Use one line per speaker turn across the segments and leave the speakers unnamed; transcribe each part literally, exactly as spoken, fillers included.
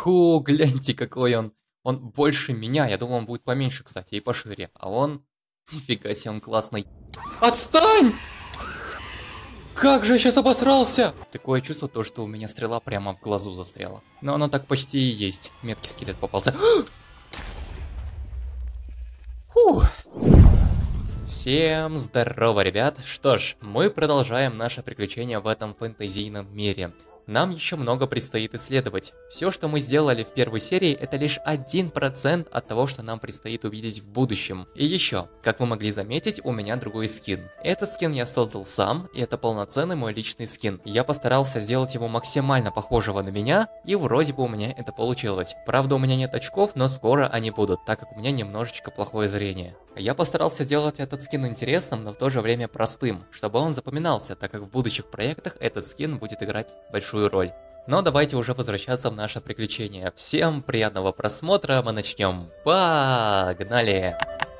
Ху, гляньте, какой он. Он больше меня, я думал, он будет поменьше, кстати, и пошире. А он... Нифига себе, он классный. Отстань! Как же я сейчас обосрался! Такое чувство, то, что у меня стрела прямо в глазу застряла. Но оно так почти и есть. Меткий скелет попался. Фух. Всем здорово, ребят! Что ж, мы продолжаем наше приключение в этом фэнтезийном мире. Нам еще много предстоит исследовать. Все, что мы сделали в первой серии, это лишь один процент от того, что нам предстоит увидеть в будущем. И еще, как вы могли заметить, у меня другой скин. Этот скин я создал сам, и это полноценный мой личный скин. Я постарался сделать его максимально похожего на меня, и вроде бы у меня это получилось. Правда, у меня нет очков, но скоро они будут, так как у меня немножечко плохое зрение. Я постарался делать этот скин интересным, но в то же время простым, чтобы он запоминался, так как в будущих проектах этот скин будет играть большую роль. Но давайте уже возвращаться в наше приключение. Всем приятного просмотра, мы начнем. Погнали!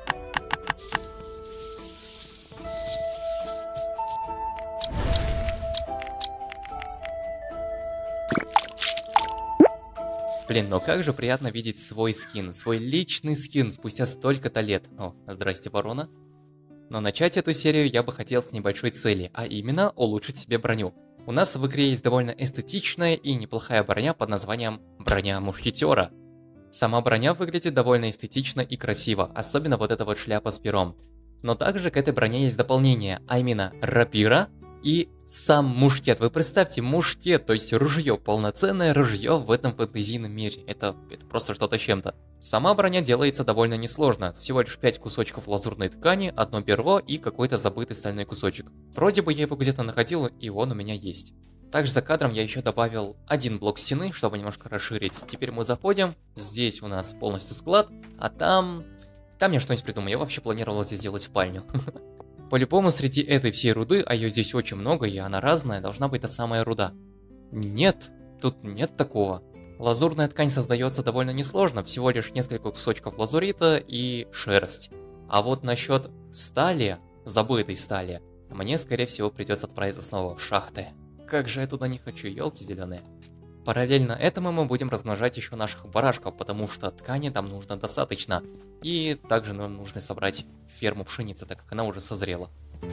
Блин, ну как же приятно видеть свой скин, свой личный скин спустя столько-то лет. О, здрасте, ворона. Но начать эту серию я бы хотел с небольшой цели, а именно улучшить себе броню. У нас в игре есть довольно эстетичная и неплохая броня под названием броня мушкетера. Сама броня выглядит довольно эстетично и красиво, особенно вот эта вот шляпа с пером. Но также к этой броне есть дополнение, а именно рапира и сам мушкет. Вы представьте, мушкет, то есть ружье, полноценное ружье в этом фэнтезийном мире. Это, это просто что-то с чем-то. Сама броня делается довольно несложно. Всего лишь пять кусочков лазурной ткани, одно перо и какой-то забытый стальной кусочек. Вроде бы я его где-то находил, и он у меня есть. Также за кадром я еще добавил один блок стены, чтобы немножко расширить. Теперь мы заходим, здесь у нас полностью склад, а там... Там я что-нибудь придумаю, я вообще планировал здесь сделать спальню. По-любому среди этой всей руды, а ее здесь очень много и она разная, должна быть та самая руда. Нет, тут нет такого. Лазурная ткань создается довольно несложно, всего лишь несколько кусочков лазурита и шерсть. А вот насчет стали, забытой стали, мне скорее всего придется отправиться снова в шахты. Как же я туда не хочу, елки зеленые. Параллельно этому мы будем размножать еще наших барашков, потому что ткани там нужно достаточно. И также нам нужно собрать ферму пшеницы, так как она уже созрела.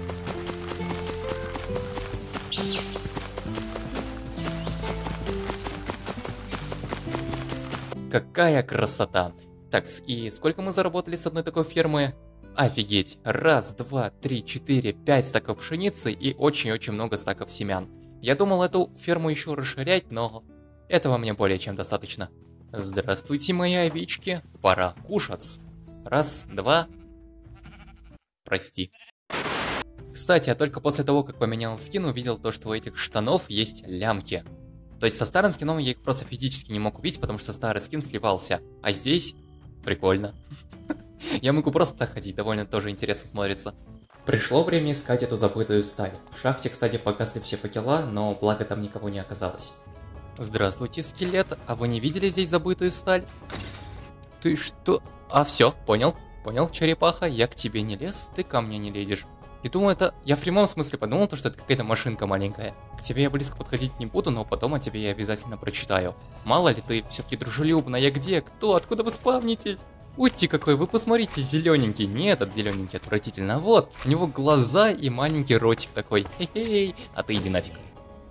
Какая красота! Так, и сколько мы заработали с одной такой фермы? Офигеть! Раз, два, три, четыре, пять стаков пшеницы и очень-очень много стаков семян. Я думал эту ферму еще расширять, но этого мне более чем достаточно. Здравствуйте, мои овечки. Пора кушать. Раз, два. Прости. Кстати, я только после того, как поменял скин, увидел то, что у этих штанов есть лямки. То есть со старым скином я их просто физически не мог увидеть, потому что старый скин сливался. А здесь прикольно. Я могу просто так ходить, довольно тоже интересно смотрится. Пришло время искать эту забытую сталь. В шахте, кстати, погасли все факела, но благо там никого не оказалось. Здравствуйте, скелет. А вы не видели здесь забытую сталь? Ты что? А, все, понял. Понял, черепаха, я к тебе не лез, ты ко мне не лезешь. И думаю, это... Я в прямом смысле подумал, то, что это какая-то машинка маленькая. К тебе я близко подходить не буду, но потом о тебе я обязательно прочитаю. Мало ли, ты все-таки дружелюбная. Где? Кто? Откуда вы спавнитесь? Ути какой, вы посмотрите, зелененький. Не этот зелененький, отвратительно. Вот, у него глаза и маленький ротик такой. Хе-хей. А ты иди нафиг.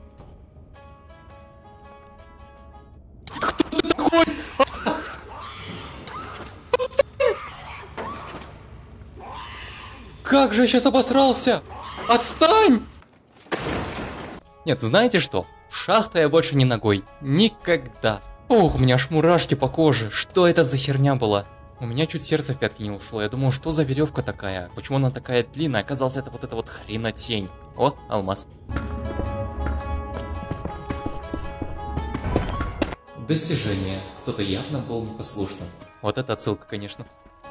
Кто ты такой? Как же я сейчас обосрался? Отстань! Нет, знаете что? В шахту я больше не ногой. Никогда. Ох, у меня аж мурашки по коже. Что это за херня была? У меня чуть сердце в пятки не ушло. Я думал, что за веревка такая? Почему она такая длинная? Оказалось, это вот эта вот хренотень. О, алмаз. Достижение. Кто-то явно был непослушным. Вот это отсылка, конечно.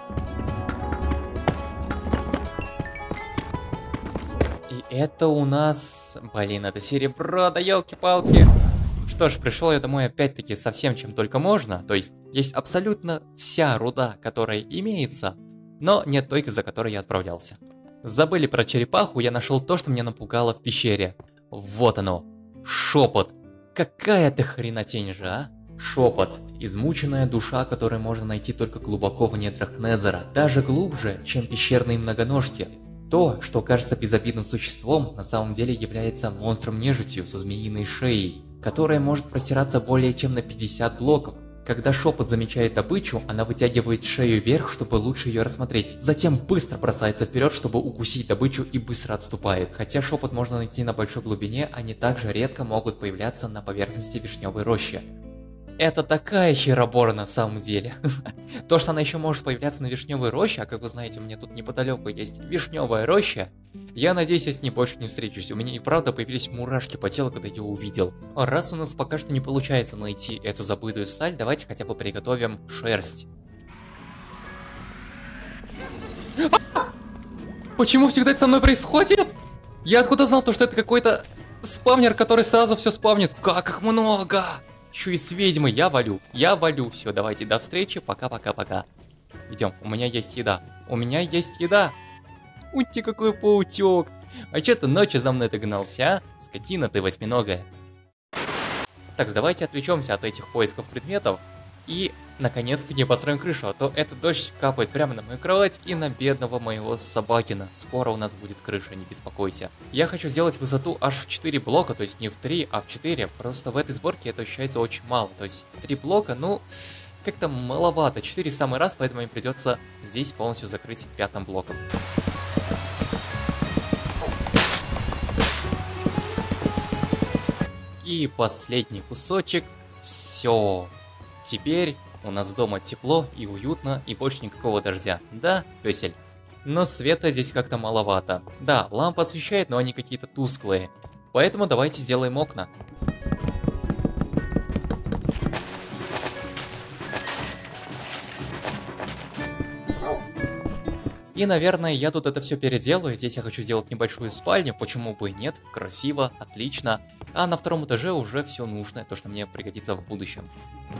И это у нас... Блин, это серебро, да елки-палки. Что ж, пришел я домой опять-таки со всем, чем только можно. То есть, есть абсолютно вся руда, которая имеется, но нет той, за которой я отправлялся. Забыли про черепаху, я нашел то, что меня напугало в пещере. Вот оно. Шепот. Какая ты хренотень же, а? Шепот. Измученная душа, которую можно найти только глубоко в недрах Незера, даже глубже, чем пещерные многоножки. То, что кажется безобидным существом, на самом деле является монстром-нежитью со змеиной шеей, которая может простираться более чем на пятьдесят блоков. Когда Шепот замечает добычу, она вытягивает шею вверх, чтобы лучше ее рассмотреть. Затем быстро бросается вперед, чтобы укусить добычу, и быстро отступает. Хотя Шепот можно найти на большой глубине, они также редко могут появляться на поверхности вишневой рощи. Это такая херобора на самом деле. То, что она еще может появляться на вишневой роще, а как вы знаете, у меня тут неподалеку есть вишневая роща, я надеюсь, я с ней больше не встречусь. У меня и правда появились мурашки по телу, когда я ее увидел. А раз у нас пока что не получается найти эту забытую сталь, давайте хотя бы приготовим шерсть. Почему всегда это со мной происходит? Я откуда знал, то, что это какой-то спавнер, который сразу все спавнит? Как их много! Еще и с ведьмой, я валю, я валю. Все, давайте, до встречи, пока-пока-пока. Идем, у меня есть еда, у меня есть еда. Ути, какой паутек. А че ты ночью за мной ты гнался, а? Скотина ты восьминогая. Так, давайте отвлечемся от этих поисков предметов и наконец-таки построим крышу, а то этот дождь капает прямо на мою кровать и на бедного моего собакина. Скоро у нас будет крыша, не беспокойся. Я хочу сделать высоту аж в четыре блока, то есть не в три, а в четыре. Просто в этой сборке это ощущается очень мало. То есть три блока, ну, как-то маловато. четыре в самый раз, поэтому мне придется здесь полностью закрыть пятым блоком. И последний кусочек. Все. Теперь у нас дома тепло и уютно, и больше никакого дождя. Да, пёсель? Но света здесь как-то маловато. Да, лампа освещает, но они какие-то тусклые. Поэтому давайте сделаем окна. И, наверное, я тут это все переделаю. Здесь я хочу сделать небольшую спальню, почему бы и нет. Красиво, отлично. А на втором этаже уже все нужное, то, что мне пригодится в будущем.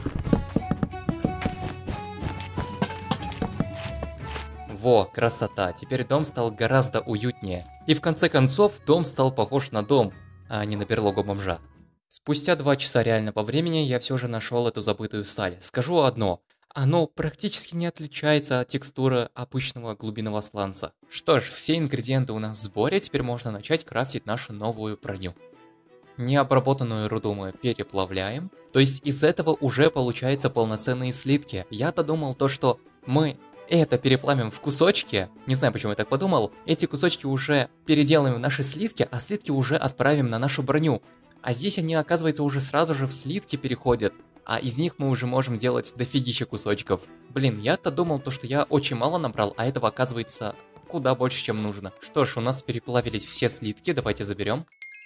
Во, красота, теперь дом стал гораздо уютнее. И в конце концов, дом стал похож на дом, а не на берлогу бомжа. Спустя два часа реального времени я все же нашел эту забытую сталь. Скажу одно, оно практически не отличается от текстуры обычного глубинного сланца. Что ж, все ингредиенты у нас в сборе, теперь можно начать крафтить нашу новую броню. Необработанную руду мы переплавляем, то есть из этого уже получаются полноценные слитки. Я-то думал то, что мы это переплавим в кусочки, не знаю, почему я так подумал, эти кусочки уже переделаем в наши слитки, а слитки уже отправим на нашу броню. А здесь они, оказывается, уже сразу же в слитки переходят, а из них мы уже можем делать дофигища кусочков. Блин, я-то думал то, что я очень мало набрал, а этого оказывается куда больше, чем нужно. Что ж, у нас переплавились все слитки, давайте заберем.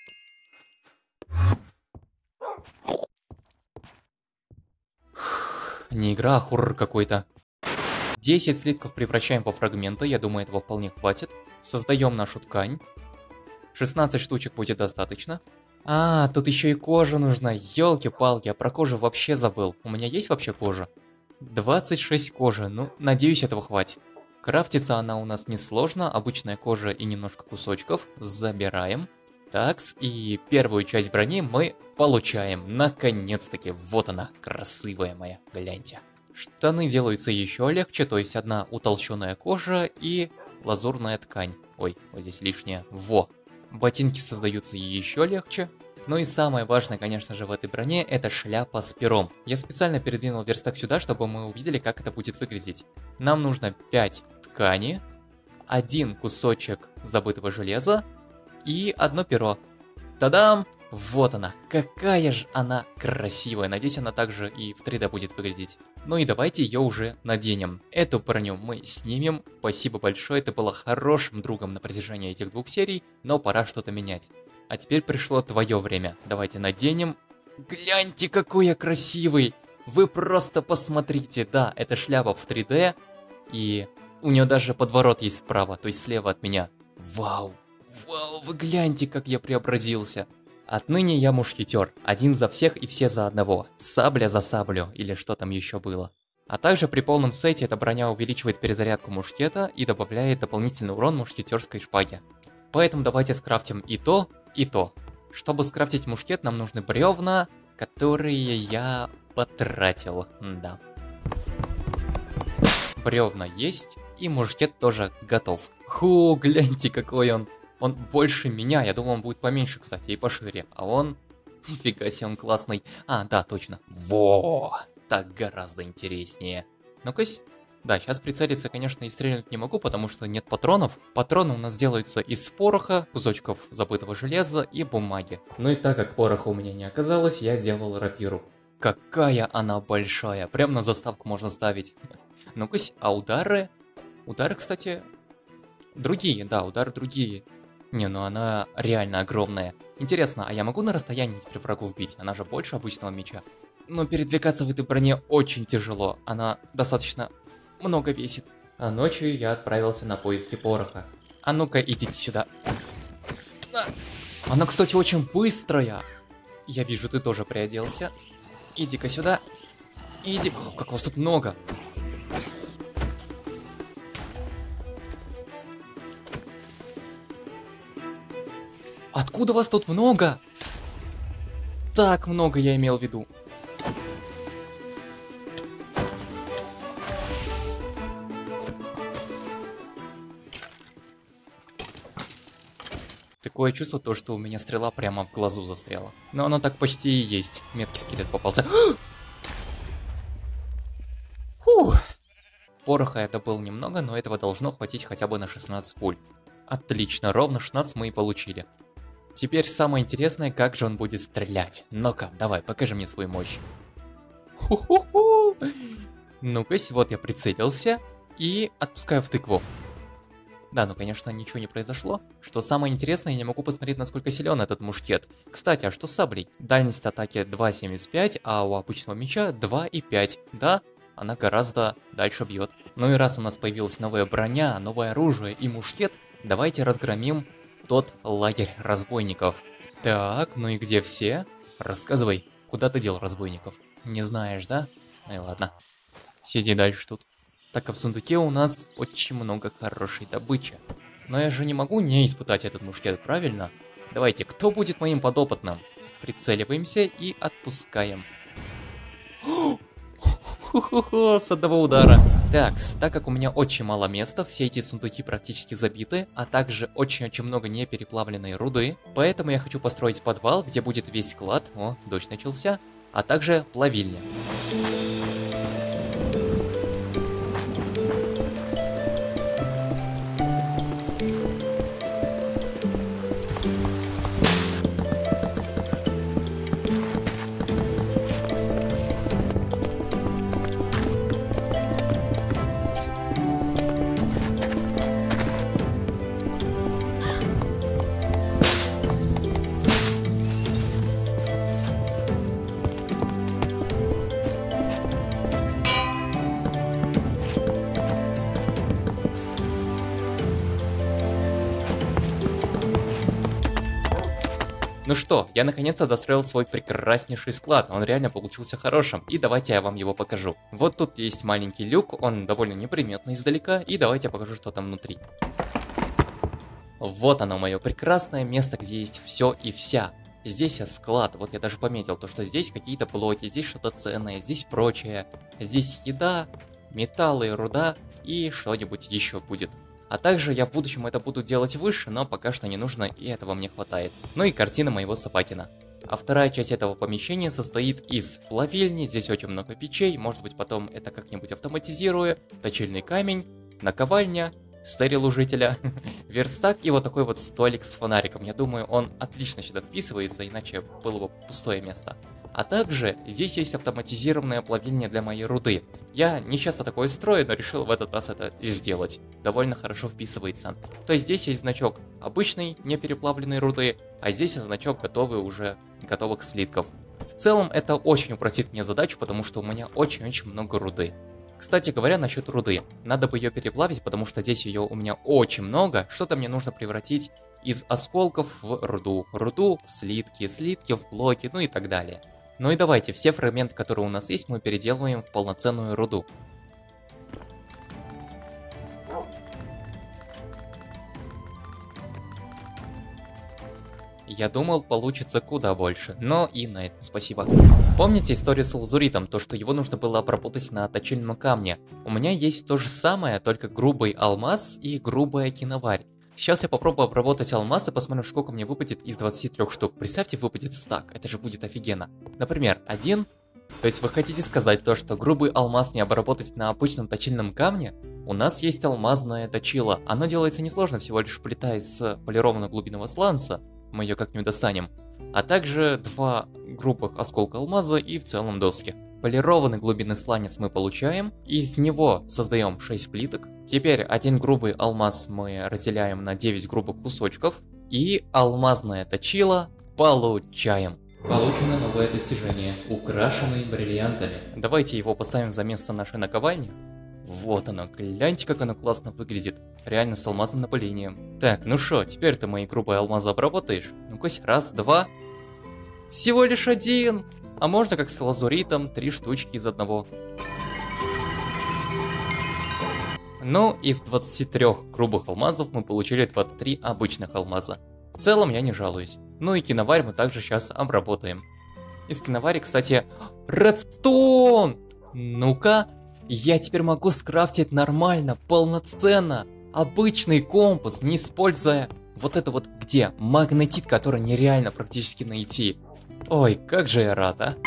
Не игра, а хоррор какой-то. десять слитков превращаем во фрагменты, я думаю, этого вполне хватит. Создаем нашу ткань. шестнадцать штучек будет достаточно. А, тут еще и кожа нужна, елки-палки, я про кожу вообще забыл. У меня есть вообще кожа? двадцать шесть кожи, ну, надеюсь, этого хватит. Крафтится она у нас несложно, обычная кожа и немножко кусочков. Забираем. Такс, и первую часть брони мы получаем. Наконец-таки, вот она, красивая моя, гляньте. Штаны делаются еще легче, то есть одна утолщенная кожа и лазурная ткань. Ой, вот здесь лишнее. Во! Ботинки создаются еще легче. Ну и самое важное, конечно же, в этой броне, это шляпа с пером. Я специально передвинул верстак сюда, чтобы мы увидели, как это будет выглядеть. Нам нужно пять ткани, один кусочек забытого железа и одно перо. Та-дам! Вот она, какая же она красивая. Надеюсь, она также и в три дэ будет выглядеть. Ну и давайте ее уже наденем. Эту броню мы снимем. Спасибо большое, это было хорошим другом на протяжении этих двух серий, но пора что-то менять. А теперь пришло твое время. Давайте наденем. Гляньте, какой я красивый! Вы просто посмотрите. Да, это шляпа в три дэ, и у нее даже подворот есть справа, то есть слева от меня. Вау! Вау, вы гляньте, как я преобразился. Отныне я мушкетер, один за всех и все за одного, сабля за саблю, или что там еще было. А также при полном сете эта броня увеличивает перезарядку мушкета и добавляет дополнительный урон мушкетерской шпаге. Поэтому давайте скрафтим и то, и то. Чтобы скрафтить мушкет, нам нужны бревна, которые я потратил, да. Бревна есть, и мушкет тоже готов. Ху, гляньте, какой он. Он больше меня, я думал, он будет поменьше, кстати, и пошире. А он, нифига себе, он классный. А, да, точно. Во, так гораздо интереснее. Ну-кась. Да, сейчас прицелиться, конечно, и стрельнуть не могу, потому что нет патронов. Патроны у нас делаются из пороха, кусочков забытого железа и бумаги. Ну и так как пороха у меня не оказалось, я сделал рапиру. Какая она большая, прям на заставку можно ставить. Ну-ка, а удары? Удары, кстати, другие, да, удары другие. Не, ну она реально огромная. Интересно, а я могу на расстоянии теперь врагов бить? Она же больше обычного меча. Но передвигаться в этой броне очень тяжело. Она достаточно много весит. А ночью я отправился на поиски пороха. А ну-ка, идите сюда. Она, кстати, очень быстрая. Я вижу, ты тоже приоделся. Иди-ка сюда. Иди. Как вас тут много. Откуда вас тут много? Так много я имел в виду. Такое чувство, то, что у меня стрела прямо в глазу застряла. Но оно так почти и есть. Меткий скелет попался. Фух. Пороха это было немного, но этого должно хватить хотя бы на шестнадцать пуль. Отлично, ровно шестнадцать мы и получили. Теперь самое интересное, как же он будет стрелять. Ну-ка, давай, покажи мне свою мощь. Ху-ху-ху. Ну-ка, вот я прицелился и отпускаю в тыкву. Да, ну конечно, ничего не произошло. Что самое интересное, я не могу посмотреть, насколько силен этот мушкет. Кстати, а что с саблей? Дальность атаки два семьдесят пять, а у обычного меча два и пять. Да, она гораздо дальше бьет. Ну и раз у нас появилась новая броня, новое оружие и мушкет, давайте разгромим тот лагерь разбойников. Так, ну и где все? Рассказывай, куда ты дел разбойников? Не знаешь, да? Ну и ладно. Сиди дальше тут. Так, а в сундуке у нас очень много хорошей добычи. Но я же не могу не испытать этот мушкет, правильно? Давайте, кто будет моим подопытным? Прицеливаемся и отпускаем. Ху-ху-ху, с одного удара. Так, так как у меня очень мало места, все эти сундуки практически забиты, а также очень-очень много непереплавленной руды, поэтому я хочу построить подвал, где будет весь склад, о, дождь начался, а также плавильня. Ну что, я наконец-то достроил свой прекраснейший склад, он реально получился хорошим, и давайте я вам его покажу. Вот тут есть маленький люк, он довольно неприметный издалека, и давайте я покажу, что там внутри. Вот оно, мое прекрасное место, где есть все и вся. Здесь склад, вот я даже пометил, то что здесь какие-то блоки, здесь что-то ценное, здесь прочее. Здесь еда, металлы, руда и что-нибудь еще будет. А также я в будущем это буду делать выше, но пока что не нужно, и этого мне хватает. Ну и картина моего собакина. А вторая часть этого помещения состоит из плавильни, здесь очень много печей, может быть потом это как-нибудь автоматизирую, точильный камень, наковальня, стерил у жителя, верстак и вот такой вот столик с фонариком. Я думаю, он отлично сюда вписывается, иначе было бы пустое место. А также здесь есть автоматизированная плавильня для моей руды. Я не часто такое строю, но решил в этот раз это сделать. Довольно хорошо вписывается. То есть здесь есть значок обычной непереплавленной руды, а здесь значок готовый уже готовых слитков. В целом это очень упростит мне задачу, потому что у меня очень-очень много руды. Кстати говоря, насчет руды. Надо бы ее переплавить, потому что здесь ее у меня очень много. Что-то мне нужно превратить из осколков в руду. Руду в слитки, слитки в блоки, ну и так далее. Ну и давайте, все фрагменты, которые у нас есть, мы переделываем в полноценную руду. Я думал, получится куда больше, но и на это спасибо. Помните историю с лазуритом, то что его нужно было обработать на точильном камне? У меня есть то же самое, только грубый алмаз и грубая киноварь. Сейчас я попробую обработать алмаз и посмотрим, сколько мне выпадет из двадцати трёх штук. Представьте, выпадет стак, это же будет офигенно. Например, один. То есть вы хотите сказать то, что грубый алмаз не обработать на обычном точильном камне? У нас есть алмазное точило. Оно делается несложно, всего лишь плита из полированного глубинного сланца. Мы ее как-нибудь достанем. А также два грубых осколка алмаза и в целом доски. Полированный глубинный сланец мы получаем, из него создаем шесть плиток. Теперь один грубый алмаз мы разделяем на девять грубых кусочков. И алмазное точило получаем. Получено новое достижение, украшенный бриллиантами. Давайте его поставим за место нашей наковальни. Вот оно, гляньте, как оно классно выглядит. Реально с алмазным напылением. Так, ну шо, теперь ты мои грубые алмазы обработаешь? Ну-ка, раз, два. Всего лишь один. А можно как с лазуритом, три штучки из одного. Ну, из двадцати трёх грубых алмазов мы получили двадцать три обычных алмаза. В целом я не жалуюсь. Ну и киноварь мы также сейчас обработаем. Из киновари, кстати, редстоун! Ну-ка, я теперь могу скрафтить нормально, полноценно, обычный компас, не используя вот это вот где, магнетит, который нереально практически найти. Ой, как же я рад, а!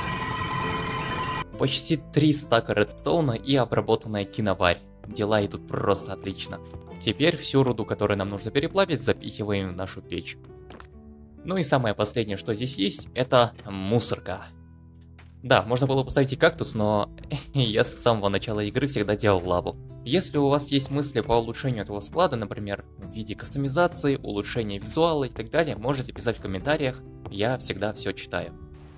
Почти три стака редстоуна и обработанная киноварь. Дела идут просто отлично. Теперь всю руду, которую нам нужно переплавить, запихиваем в нашу печь. Ну и самое последнее, что здесь есть, это мусорка. Да, можно было поставить и кактус, но я с самого начала игры всегда делал лаву. Если у вас есть мысли по улучшению этого склада, например, в виде кастомизации, улучшения визуала и так далее, можете писать в комментариях, я всегда все читаю.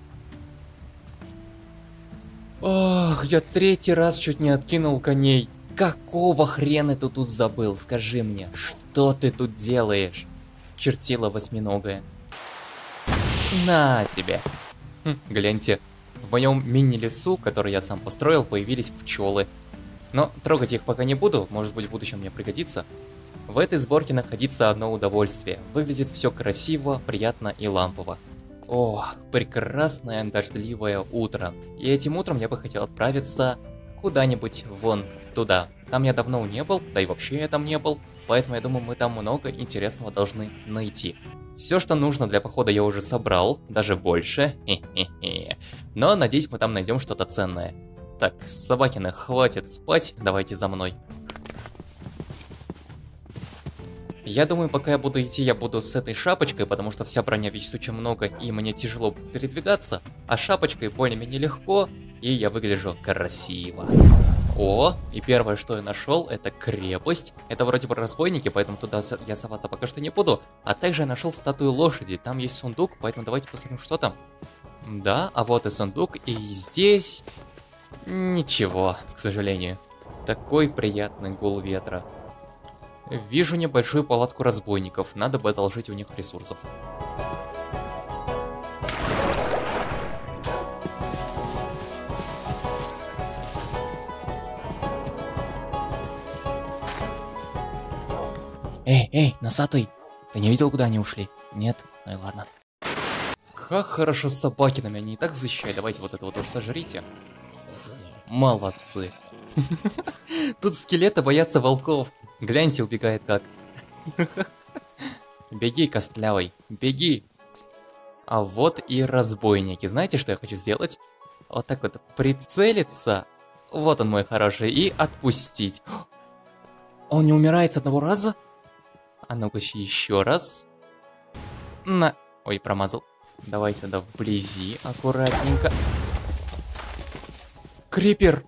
Ох, я третий раз чуть не откинул коней. Какого хрена ты тут забыл, скажи мне, что ты тут делаешь? Чертила восьминогая. На тебе. Хм, гляньте, в моем мини-лесу, который я сам построил, появились пчелы. Но трогать их пока не буду, может быть в будущем мне пригодится. В этой сборке находится одно удовольствие. Выглядит все красиво, приятно и лампово. Ох, прекрасное дождливое утро. И этим утром я бы хотел отправиться куда-нибудь вон туда. Там я давно не был, да и вообще я там не был. Поэтому я думаю, мы там много интересного должны найти. Все, что нужно для похода, я уже собрал, даже больше. Хе-хе-хе. Но надеюсь, мы там найдем что-то ценное. Так, собакины, хватит спать, давайте за мной. Я думаю, пока я буду идти, я буду с этой шапочкой, потому что вся броня весит очень много, и мне тяжело передвигаться. А шапочкой более-менее легко, и я выгляжу красиво. О, и первое, что я нашел, это крепость. Это вроде бы разбойники, поэтому туда я соваться пока что не буду. А также я нашел статую лошади, там есть сундук, поэтому давайте посмотрим, что там. Да, а вот и сундук, и здесь... Ничего, к сожалению. Такой приятный гул ветра. Вижу небольшую палатку разбойников, надо бы одолжить у них ресурсов. Эй, эй, носатый, ты не видел, куда они ушли? Нет? Ну и ладно. Как хорошо с собакинами, они и так защищали. Давайте вот это вот тоже сожрите. Молодцы. Тут скелеты боятся волков. Гляньте, убегает как. Беги, костлявый, беги. А вот и разбойники. Знаете, что я хочу сделать? Вот так вот прицелиться. Вот он, мой хороший. И отпустить. Он не умирает с одного раза? А ну-ка еще раз. На. Ой, промазал. Давай сюда вблизи, аккуратненько. Крипер!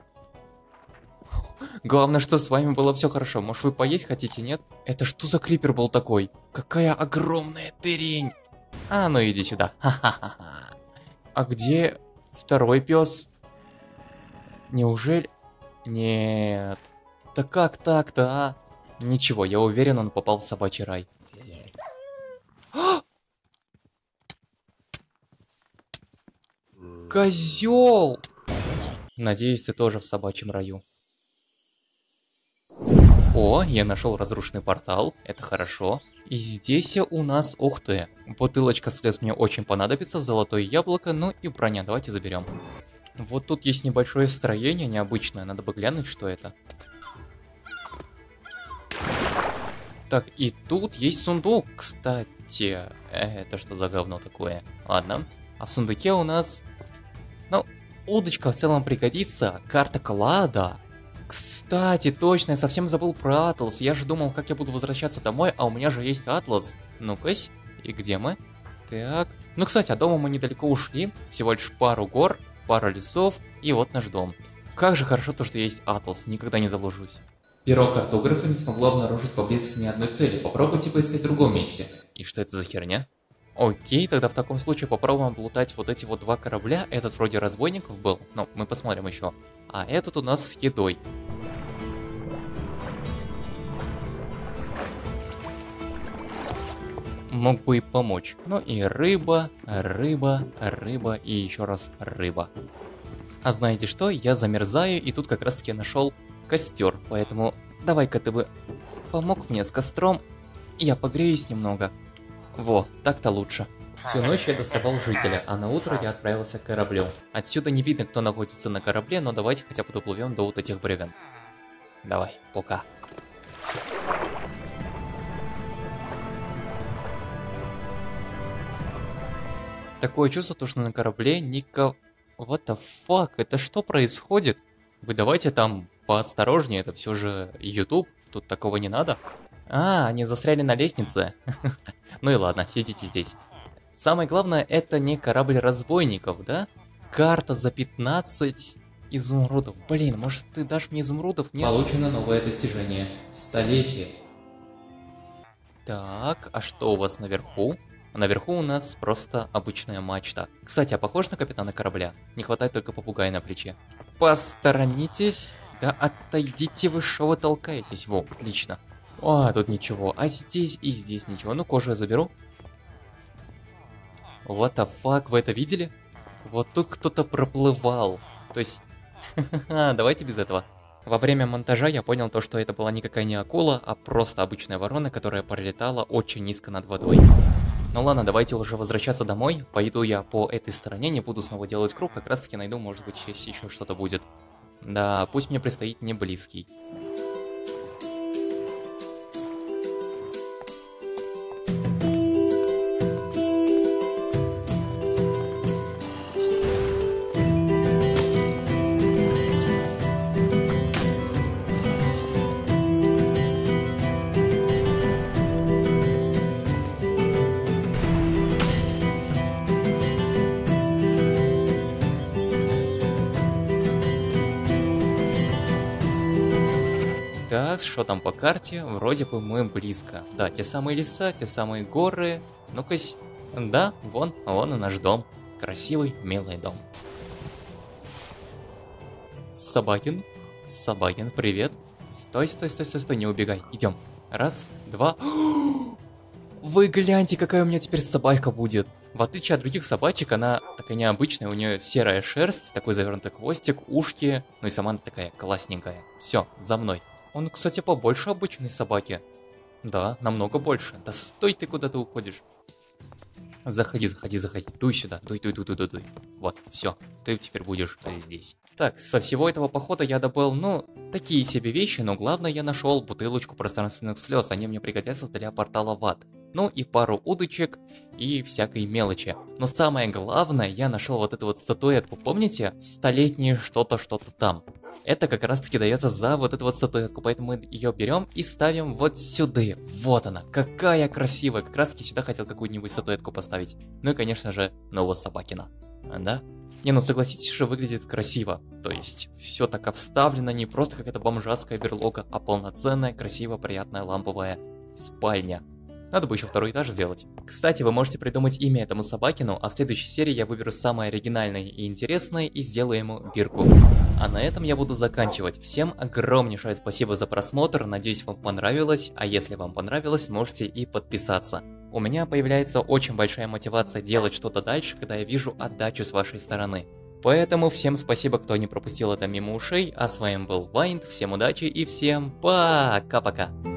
Главное, что с вами было все хорошо. Может, вы поесть хотите, нет? Это что за крипер был такой? Какая огромная дырень! А, ну иди сюда. Ха-ха-ха. А где второй пес? Неужели... Нет. Да как так-то, а? Ничего, я уверен, он попал в собачий рай. Козел! Надеюсь, ты тоже в собачьем раю. О, я нашел разрушенный портал, это хорошо. И здесь у нас, ух ты, бутылочка слез мне очень понадобится, золотое яблоко, ну и броня, давайте заберем. Вот тут есть небольшое строение необычное, надо бы глянуть, что это. Так, и тут есть сундук, кстати. Это что за говно такое? Ладно. А в сундуке у нас... Ну, удочка в целом пригодится. Карта клада. Кстати, точно, я совсем забыл про Атлас. Я же думал, как я буду возвращаться домой, а у меня же есть Атлас. Ну-кась, и где мы? Так. Ну, кстати, от дома мы недалеко ушли. Всего лишь пару гор, пару лесов, и вот наш дом. Как же хорошо то, что есть Атлас, никогда не заблужусь. Перо картографа не смогло обнаружить поблизости ни одной цели. Попробуйте поискать в другом месте. И что это за херня? Окей, тогда в таком случае попробуем облутать вот эти вот два корабля. Этот вроде разбойников был, но мы посмотрим еще. А этот у нас с едой. Мог бы и помочь. Ну и рыба, рыба, рыба и еще раз рыба. А знаете что? Я замерзаю, и тут как раз таки нашел костер. Поэтому давай-ка ты бы помог мне с костром. Я погреюсь немного. Во, так-то лучше. Всю ночь я доставал жителя, а на утро я отправился к кораблю. Отсюда не видно, кто находится на корабле, но давайте хотя бы доплывем до вот этих бревен. Давай, пока. Такое чувство, что на корабле никого... What the fuck? Это что происходит? Вы давайте там поосторожнее, это все же YouTube, тут такого не надо. А, они застряли на лестнице. Ну и ладно, сидите здесь. Самое главное, это не корабль разбойников, да? Карта за пятнадцать изумрудов. Блин, может ты дашь мне изумрудов? Нет? Получено новое достижение. Столетие. Так, а что у вас наверху? Наверху у нас просто обычная мачта. Кстати, а похож на капитана корабля? Не хватает только попугая на плече. Посторонитесь. Да отойдите вы, что вы толкаетесь? Во, отлично. А, тут ничего. А здесь и здесь ничего. Ну, кожу я заберу. What the fuck, вы это видели? Вот тут кто-то проплывал. То есть... Давайте без этого. Во время монтажа я понял то, что это была никакая не акула, а просто обычная ворона, которая пролетала очень низко над водой. Ну ладно, давайте уже возвращаться домой. Пойду я по этой стороне, не буду снова делать круг, как раз таки найду, может быть, здесь еще что-то будет. Да, пусть мне предстоит не близкий. Так, что там по карте? Вроде бы мы близко. Да, те самые леса, те самые горы. Ну-кась. Да, вон, вон и наш дом. Красивый, милый дом. Собакин. Собакин, привет. Стой, стой, стой, стой, стой, не убегай. Идем. Раз, два. Вы гляньте, какая у меня теперь собака будет. В отличие от других собачек, она такая необычная. У нее серая шерсть, такой завернутый хвостик, ушки. Ну и сама она такая классненькая. Все, за мной. Он, кстати, побольше обычной собаки. Да, намного больше. Да стой ты, куда ты уходишь. Заходи, заходи, заходи. Дуй сюда. Дуй, дуй, дуй, дуй, дуй, дуй. Вот, все. Ты теперь будешь здесь. Так, со всего этого похода я добыл, ну, такие себе вещи, но главное я нашел бутылочку пространственных слез. Они мне пригодятся для портала в ад. Ну и пару удочек и всякой мелочи. Но самое главное, я нашел вот эту вот статуэтку. Помните? Столетнее что-то, что-то там. Это как раз таки дается за вот эту вот статуэтку, поэтому мы ее берем и ставим вот сюда. Вот она, какая красивая. Как раз таки сюда хотел какую-нибудь статуэтку поставить. Ну и конечно же, нового Собакина. Да? Не, ну согласитесь, что выглядит красиво. То есть, все так обставлено, не просто какая-то бомжатская берлога, а полноценная, красивая, приятная ламповая спальня. Надо бы еще второй этаж сделать. Кстати, вы можете придумать имя этому Собакину, а в следующей серии я выберу самое оригинальное и интересное и сделаю ему бирку. А на этом я буду заканчивать. Всем огромнейшее спасибо за просмотр, надеюсь вам понравилось, а если вам понравилось, можете и подписаться. У меня появляется очень большая мотивация делать что-то дальше, когда я вижу отдачу с вашей стороны. Поэтому всем спасибо, кто не пропустил это мимо ушей, а с вами был Вайнд, всем удачи и всем пока-пока.